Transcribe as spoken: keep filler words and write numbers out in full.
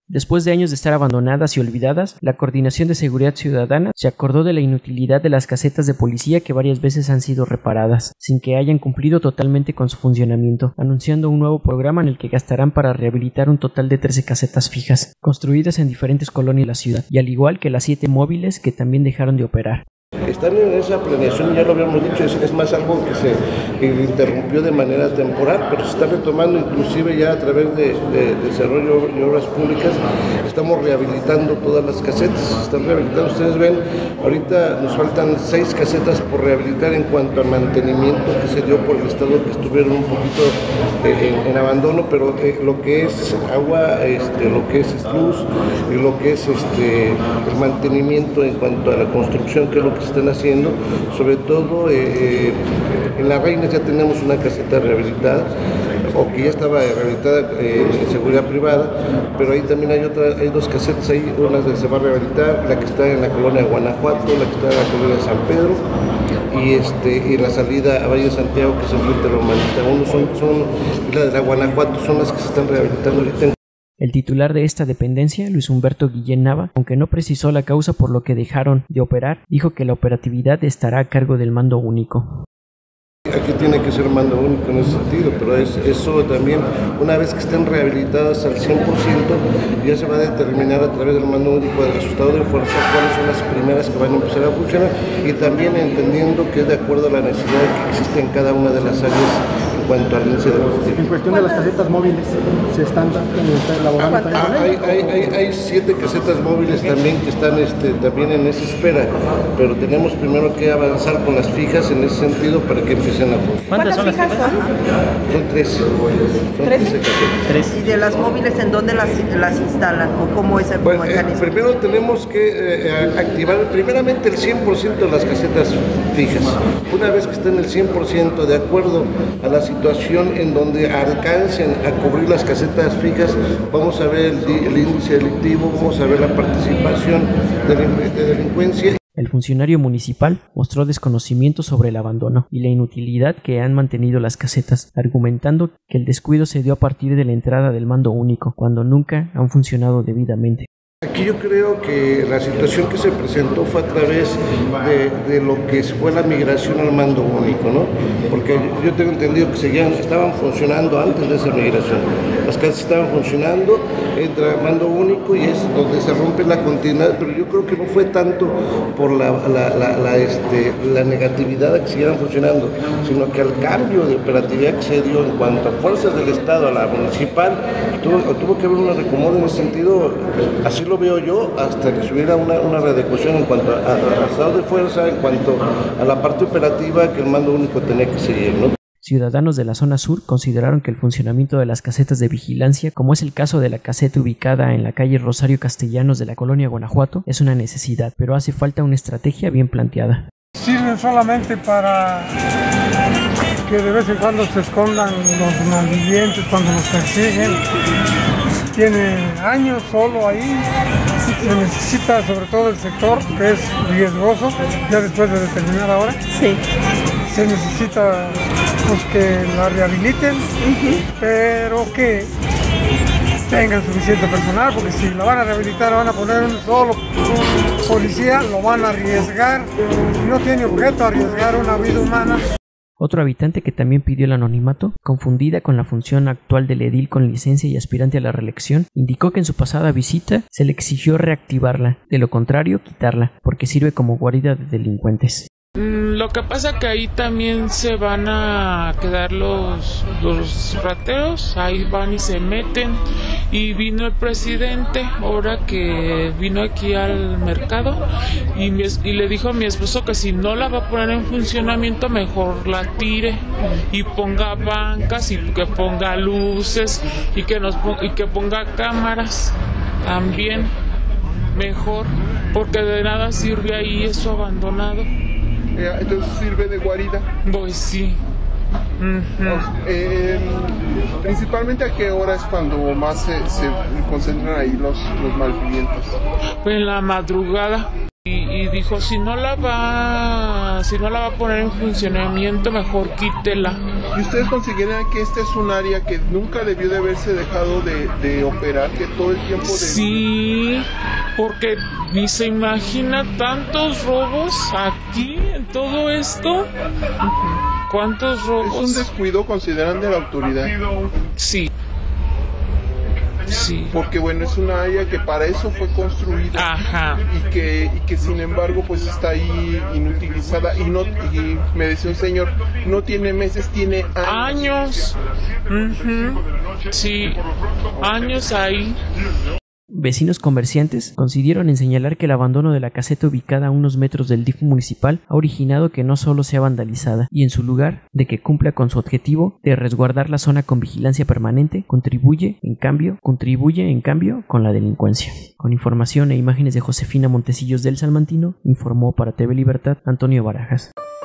Después de años de estar abandonadas y olvidadas, la Coordinación de Seguridad Ciudadana se acordó de la inutilidad de las casetas de policía que varias veces han sido reparadas, sin que hayan cumplido totalmente con su funcionamiento, anunciando un nuevo programa en el que gastarán para rehabilitar un total de trece casetas fijas, construidas en diferentes colonias de la ciudad, y al igual que las siete móviles que también dejaron de operar. Están en esa planeación, ya lo habíamos dicho, es, es más algo que se interrumpió de manera temporal, pero se está retomando inclusive ya a través de, de, de desarrollo y obras públicas. Estamos rehabilitando todas las casetas, se están rehabilitando. Ustedes ven, ahorita nos faltan seis casetas por rehabilitar en cuanto al mantenimiento que se dio por el estado, que estuvieron un poquito eh, en, en abandono, pero eh, lo que es agua, este, lo que es luz y lo que es este, el mantenimiento en cuanto a la construcción, que es lo que se están haciendo, sobre todo eh, en Las Reinas ya tenemos una caseta rehabilitada, o que ya estaba rehabilitada eh, en seguridad privada, pero ahí también hay otra, hay dos casetas ahí, una que se va a rehabilitar, la que está en la colonia de Guanajuato, la que está en la colonia de San Pedro, y este y la salida a Valle de Santiago, que es el Frente Romanista. Uno son, son la de la Guanajuato, son las que se están rehabilitando ahorita. El titular de esta dependencia, Luis Humberto Guillén Nava, aunque no precisó la causa por lo que dejaron de operar, dijo que la operatividad estará a cargo del mando único. Aquí tiene que ser mando único en ese sentido, pero es, eso también, una vez que estén rehabilitadas al cien por ciento, ya se va a determinar a través del mando único del resultado de fuerza cuáles son las primeras que van a empezar a funcionar, y también entendiendo que es de acuerdo a la necesidad que existe en cada una de las áreas en cuanto al índice de positivo. En cuestión de las casetas móviles, ¿se están elaborando también? Hay, hay, hay, hay siete casetas móviles también que están este, también en esa espera, pero tenemos primero que avanzar con las fijas en ese sentido para que empiecen a funcionar. ¿Cuántas son las fijas son? Son tres. Son ¿Tres? ¿Tres? ¿Y de las móviles en dónde las, las instalan o cómo es el bueno, mecanismo? Eh, primero tenemos que eh, activar primeramente el cien por ciento de las casetas fijas. Una vez que estén el cien por ciento de acuerdo a la situación en donde alcancen a cubrir las casetas fijas, vamos a ver el, el índice delictivo, vamos a ver la participación de, de delincuencia. El funcionario municipal mostró desconocimiento sobre el abandono y la inutilidad que han mantenido las casetas, argumentando que el descuido se dio a partir de la entrada del mando único, cuando nunca han funcionado debidamente. Aquí yo creo que la situación que se presentó fue a través de, de lo que fue la migración al mando único, ¿no? Porque yo tengo entendido que seguían, estaban funcionando antes de esa migración. Las casas estaban funcionando, entra el mando único y es donde se rompe la continuidad, pero yo creo que no fue tanto por la, la, la, la, este, la negatividad a que siguieran funcionando, sino que al cambio de operatividad que se dio en cuanto a fuerzas del Estado a la municipal, tuvo, tuvo que haber un reacomodo en ese sentido. Así lo veo yo, hasta que se hubiera una, una readecuación en cuanto al estado de fuerza, en cuanto a la parte operativa que el mando único tenía que seguir, ¿no? Ciudadanos de la zona sur consideraron que el funcionamiento de las casetas de vigilancia, como es el caso de la caseta ubicada en la calle Rosario Castellanos de la colonia Guanajuato, es una necesidad, pero hace falta una estrategia bien planteada. Sirven solamente para que de vez en cuando se escondan los malvivientes cuando los persiguen. Tiene años solo ahí, se necesita sobre todo el sector que es riesgoso, ya después de determinar ahora, sí. Se necesita pues que la rehabiliten, uh-huh. Pero que tengan suficiente personal, porque si la van a rehabilitar, la van a poner un solo policía, lo van a arriesgar, y no tiene objeto arriesgar una vida humana. Otro habitante que también pidió el anonimato, confundida con la función actual del edil con licencia y aspirante a la reelección, indicó que en su pasada visita se le exigió reactivarla, de lo contrario quitarla, porque sirve como guarida de delincuentes. Lo que pasa que ahí también se van a quedar los, los rateros, ahí van y se meten, y vino el presidente ahora que vino aquí al mercado y, mi, y le dijo a mi esposo que si no la va a poner en funcionamiento mejor la tire y ponga bancas y que ponga luces y que, nos, y que ponga cámaras también mejor, porque de nada sirve ahí eso abandonado. Entonces sirve de guarida. Pues sí. Uh-huh. Eh, principalmente a qué hora es cuando más se, se concentran ahí los, los malvivientes. Pues en la madrugada. Y, y dijo si no la va, si no la va a poner en funcionamiento mejor quítela. ¿Y ustedes consideran que este es un área que nunca debió de haberse dejado de, de operar, que todo el tiempo de... Sí, porque ni se imagina tantos robos aquí en todo esto. ¿Cuántos robos? ¿Es un descuido, consideran, de la autoridad? Sí. Sí. Porque bueno, es una área que para eso fue construida. Ajá. y que y que sin embargo pues está ahí inutilizada y no y me decía un señor, no tiene meses, tiene años. Años. Uh-huh. Sí, años ahí. Vecinos comerciantes coincidieron en señalar que el abandono de la caseta ubicada a unos metros del D I F municipal ha originado que no solo sea vandalizada y en su lugar de que cumpla con su objetivo de resguardar la zona con vigilancia permanente, contribuye en cambio, contribuye en cambio con la delincuencia. Con información e imágenes de Josefina Montecillos del Salmantino, informó para T V Libertad Antonio Barajas.